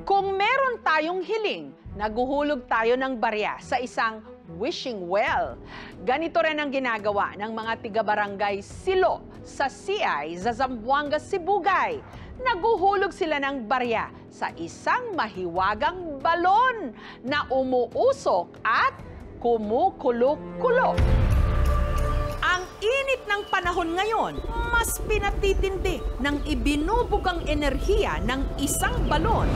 Kung meron tayong hiling, naguhulog tayo ng barya sa isang wishing well. Ganito rin ang ginagawa ng mga tiga-barangay Silo sa CI sa Zamboanga, Sibugay. Naguhulog sila ng barya sa isang mahiwagang balon na umuusok at kumukulo-kulo. Ang init ng panahon ngayon, mas pinatitindi ng ibinubugang enerhiya ng isang balon.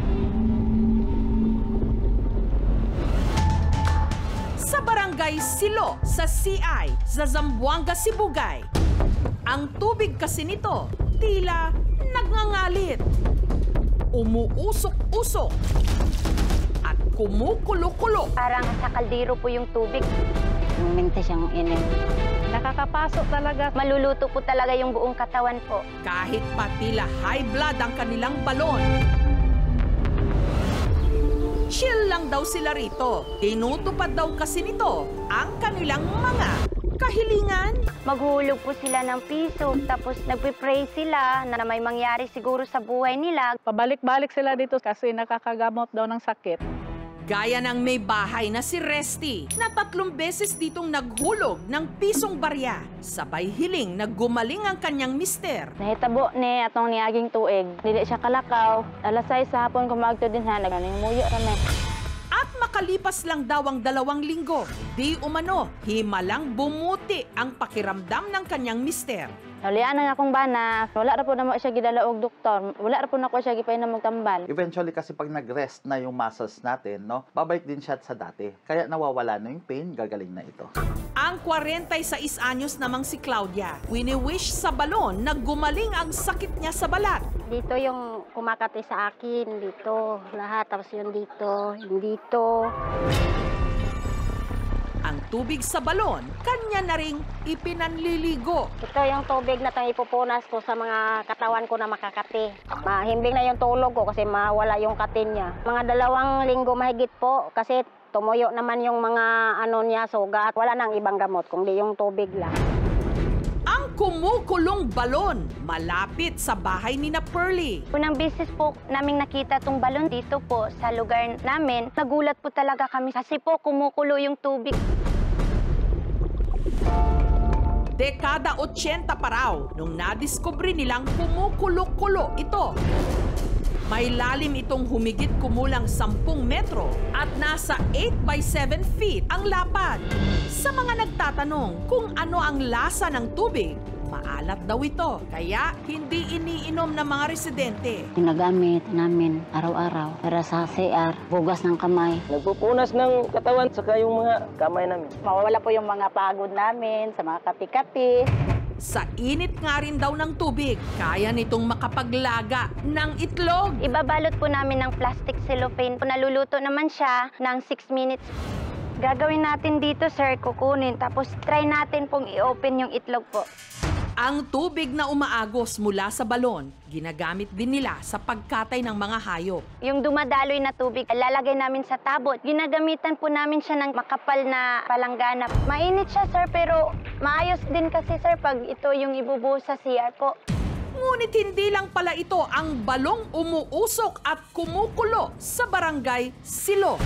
Sa barangay Silo sa CI sa Zamboanga, Sibugay. Ang tubig kasi nito tila nagngangalit, umuusok-usok at kumukulo-kulo. Parang sa kaldero po yung tubig. Minta siyang init. Nakakapasok talaga. Maluluto po talaga yung buong katawan po. Kahit pa tila high blood ang kanilang balon. Chill lang daw sila rito. Tinutupad daw kasi nito ang kanilang mga kahilingan. Maghulog po sila ng piso, tapos nagpe-pray sila na may mangyari siguro sa buhay nila. Pabalik-balik sila dito kasi nakakagamot daw ng sakit. Gaya ng may bahay na si Resty na 3 beses ditong naghulog ng pisong barya. Sabay hiling na gumaling ang kanyang mister. Nahitabo ni atong niaging tuig. Dili siya kalakaw. Alas 6 sa hapon kumagto din ha, nagmuyo kami. At makalipas lang daw ang 2 linggo, di umano, himalang bumuti ang pakiramdam ng kanyang mister. Nalian na akong bana, wala ra po na mo siya gidala og doktor. Wala ra po na ko siya gipainom og tambal. Eventually kasi pag nag-rest na yung muscles natin, no, babalik din siya sa dati. Kaya nawawala na yung pain, gagaling na ito. Ang 46 anyos namang si Claudia, wini-wish sa balon na gumaling ang sakit niya sa balat. Dito yung kumakati sa akin, dito lahat, tapos yung dito, yung dito. Ang tubig sa balon, kanya na ring ipinanliligo. Ito yung tubig na itong ipupunas ko sa mga katawan ko na makakati. Mahimbing na yung tulog ko kasi mawala yung katin niya. Mga 2 linggo mahigit po kasi tumuyo naman yung mga niya, sugat. Wala nang ibang gamot kundi yung tubig lang. Ang kumukulong balon, malapit sa bahay ni na Pearly. Unang beses po naming nakita tong balon dito po sa lugar namin. Nagulat po talaga kami kasi po kumukulo yung tubig. Dekada 80 pa raw nung nadiskubre nilang kumukulo-kulo ito. May lalim itong humigit kumulang 10 metro at nasa 8 by 7 feet ang lapad. Sa mga nagtatanong kung ano ang lasa ng tubig, maalat daw ito. Kaya hindi iniinom ng mga residente. Ginagamit namin araw-araw para sa CR, hugas ng kamay. Nagpupunas ng katawan saka yung mga kamay namin. Mawawala po yung mga pagod namin sa mga kati-kati. Sa init nga rin daw ng tubig, kaya nitong makapaglaga ng itlog. Ibabalot po namin ng plastic cellophane. Naluluto naman siya ng 6 minutes. Gagawin natin dito, sir, kukunin. Tapos try natin pong i-open yung itlog po. Ang tubig na umaagos mula sa balon, ginagamit din nila sa pagkatay ng mga hayop. Yung dumadaloy na tubig, lalagay namin sa tabot. Ginagamitan po namin siya ng makapal na palanggana. Mainit siya, sir, pero maayos din kasi, sir, pag ito yung ibubuhos sa CR po. Ngunit hindi lang pala ito ang balong umuusok at kumukulo sa barangay Silo.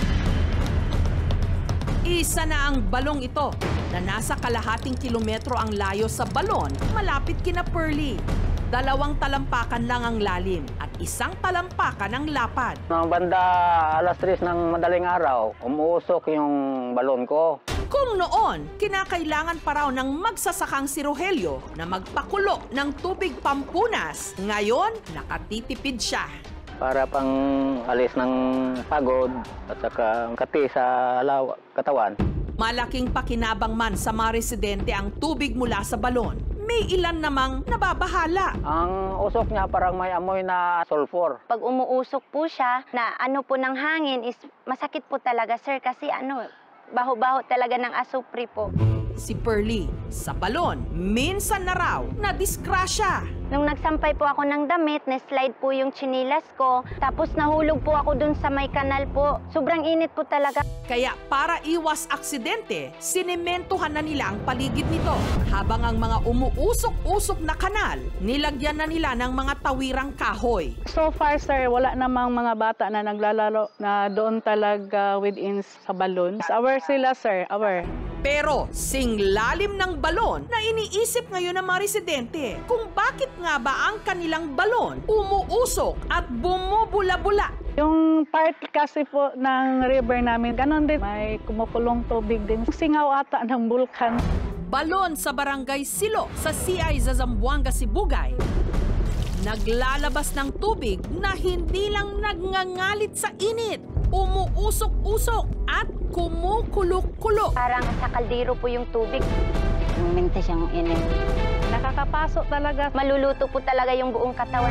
Isa na ang balong ito na nasa kalahating kilometro ang layo sa balon malapit kina Pearly. 2 talampakan lang ang lalim at 1 talampakan ang lapad. Mga banda alas 3 ng madaling araw, umuusok yung balon ko. Kung noon, kinakailangan pa raw ng magsasakang si Rogelio na magpakulo ng tubig pampunas, ngayon nakatitipid siya. Para pang alis ng pagod at saka kati sa katawan. Malaking pakinabang man sa mga residente ang tubig mula sa balon. May ilan namang nababahala. Ang usok niya parang may amoy na sulfur. Pag umuusok po siya, na po ng hangin is masakit po talaga, sir, kasi baho-baho talaga ng asupri po. si Pearly sa balon. Minsan na raw na disgrasya. Nung nagsampay po ako ng damit, na-slide po yung chinilas ko. Tapos nahulog po ako dun sa may kanal po. Sobrang init po talaga. Kaya para iwas aksidente, sinementohan na nila ang paligid nito. Habang ang mga umuusok-usok na kanal, nilagyan na nila ng mga tawirang kahoy. So far, sir, wala namang mga bata na naglalaro na doon talaga within sa balon. Aware sila, sir. Aware. Pero singlalim ng balon na iniisip ngayon ng mga residente kung bakit nga ba ang kanilang balon umuusok at bumubula-bula. Yung part kasi po ng river namin, ganon din. May kumukulong tubig din. Singaw ata ng bulkan. Balon sa Barangay Silo sa CI Zamboanga, Sibugay. Naglalabas ng tubig na hindi lang nagngangalit sa init, umuusok-usok at kumukulo-kulo. Parang sa kaldero po yung tubig. Minta siyang init. Nakakapasok talaga. Maluluto po talaga yung buong katawan.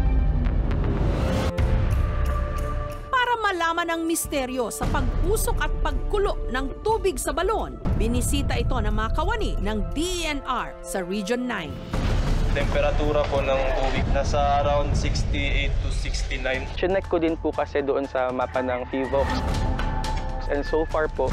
Para malaman ang misteryo sa pag-usok at pagkulo ng tubig sa balon, binisita ito ng mga kawani ng DENR sa Region 9. Temperatura po ng tubig nasa around 68 to 69. Chinek ko din po kasi doon sa mapa ng FIVOX. And so far po,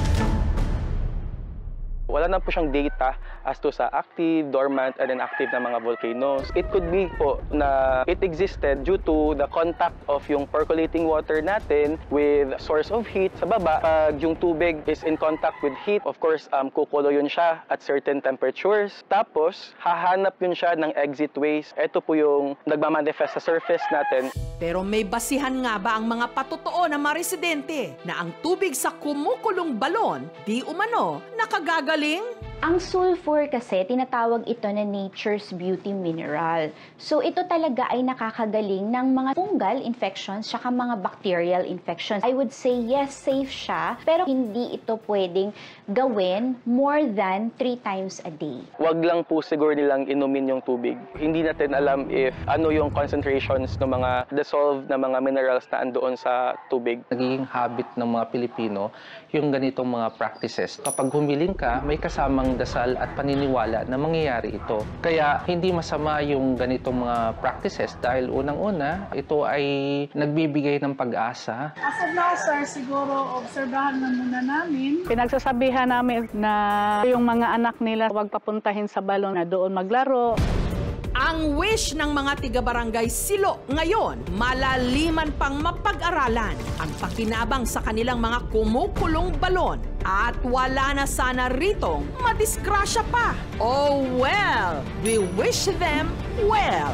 wala na po siyang data as to sa active, dormant, and inactive na mga volcanoes. It could be po na it existed due to the contact of yung percolating water natin with source of heat sa baba. Pag yung tubig is in contact with heat, of course, kukulo yun siya at certain temperatures. Tapos, hahanap yun siya ng exit ways. Ito po yung nagmamanifest sa surface natin. Pero may basihan nga ba ang mga patotoo ng mga residente na ang tubig sa kumukulong balon di umano nakagagaling? Ang sulfur kasi, tinatawag ito na nature's beauty mineral. So ito talaga ay nakakagaling ng mga fungal infections tsaka mga bacterial infections. I would say yes, safe siya, pero hindi ito pwedeng gawin more than 3 times a day. Wag lang po siguro nilang inumin yung tubig. Hindi natin alam if ano yung concentrations ng mga dissolved na mga minerals na andoon sa tubig. Nagiging habit ng mga Pilipino yung ganitong mga practices. Kapag humiling ka, may kasamang dasal at paniniwala na mangyayari ito. Kaya hindi masama yung ganitong mga practices dahil unang-una, ito ay nagbibigay ng pag-asa. As of now, sir, siguro obserbahan na muna namin. Pinagsasabihan namin na yung mga anak nila huwag papuntahin sa balon na doon maglaro. Ang wish ng mga tiga-barangay Silo ngayon, malaliman pang mapag-aralan ang pakinabang sa kanilang mga kumukulong balon at wala na sana ritong madisgrasya pa. Oh well, we wish them well.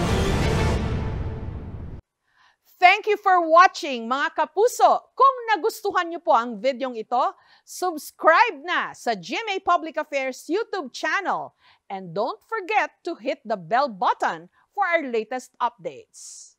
Thank you for watching mga kapuso. Kung nagustuhan niyo po ang videong ito, subscribe na sa GMA Public Affairs YouTube channel. And don't forget to hit the bell button for our latest updates.